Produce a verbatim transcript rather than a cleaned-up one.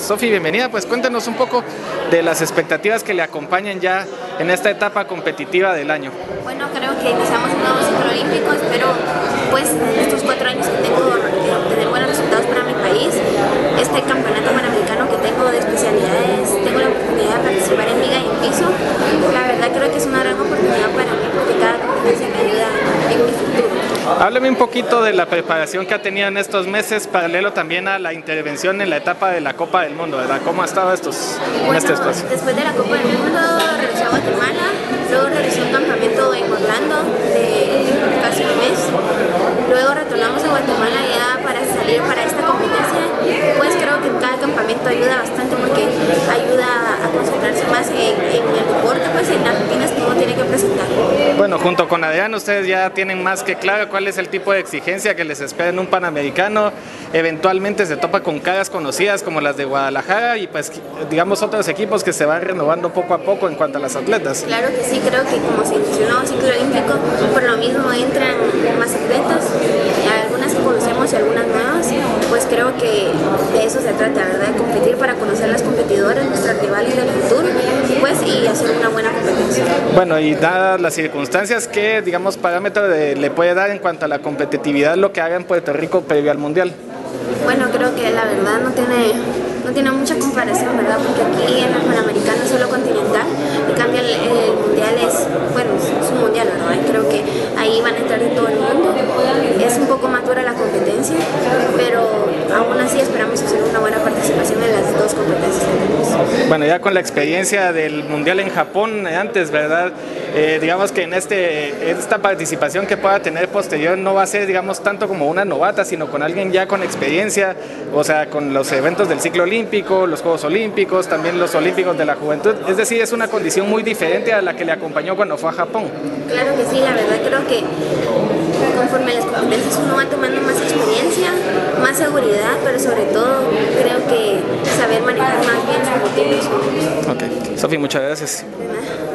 Sofi, bienvenida. Pues cuéntenos un poco de las expectativas que le acompañan ya en esta etapa competitiva del año. Bueno, creo que iniciamos un nuevo ciclo olímpico. Espero, pues, en estos cuatro años que tengo, eh, obtener buenos resultados para mi país. Este campeonato panamericano que tengo de especialidades, tengo la oportunidad de participar en miga y en piso. La verdad creo que es una gran oportunidad para mí porque cada competencia me ayuda en mi futuro. Hábleme un poquito de la preparación que ha tenido en estos meses, paralelo también a la intervención en la etapa de la Copa del Mundo, ¿verdad? ¿Cómo ha estado estos, bueno, en este espacio? Después de la Copa del Mundo regresé a Guatemala, luego regresé a un campamento en Orlando de casi un mes, luego retornamos a Guatemala ya para salir para esta competencia. Pues creo que cada campamento ayuda bastante porque ayuda a concentrarse más en, en el deporte, pues en las rutinas que uno tiene que presentar. Bueno, junto con Adrián ustedes ya tienen más que claro cuál es el tipo de exigencia que les espera en un Panamericano. Eventualmente se topa con caras conocidas como las de Guadalajara y pues digamos otros equipos que se van renovando poco a poco en cuanto a las atletas. Claro que sí, creo que como se inició un nuevo ciclo olímpico, por lo mismo entran más atletas, algunas que conocemos y algunas nuevas, pues creo que de eso se trata, ¿verdad? De competir para conocer a las competidoras, nuestras rivales del futuro, pues, y hacer una buena competencia. Bueno, y dadas las circunstancias, ¿qué, digamos, parámetro de, le puede dar en cuanto a la competitividad lo que haga en Puerto Rico previo al Mundial? Bueno, creo que la verdad no tiene, no tiene mucha comparación, ¿verdad? Porque aquí en el Panamericano es solo continental, en cambio el, el Mundial es, bueno, es un Mundial, ¿verdad? Y creo que ahí van a entrar de todo el mundo. Es un poco más dura la competencia, pero aún así esperamos hacer una buena participación en las dos competencias que tenemos. Bueno, ya con la experiencia del Mundial en Japón antes, ¿verdad? Eh, digamos que en este, esta participación que pueda tener posterior no va a ser, digamos, tanto como una novata, sino con alguien ya con experiencia, o sea, con los eventos del ciclo olímpico, los Juegos Olímpicos, también los Olímpicos de la Juventud. Es decir, es una condición muy diferente a la que le acompañó cuando fue a Japón. Claro que sí, la verdad creo que conforme las competencias uno va tomando más experiencia, más seguridad, pero sobre todo creo que saber manejar más bien sus motivos. Ok, Sofi, muchas gracias. De nada.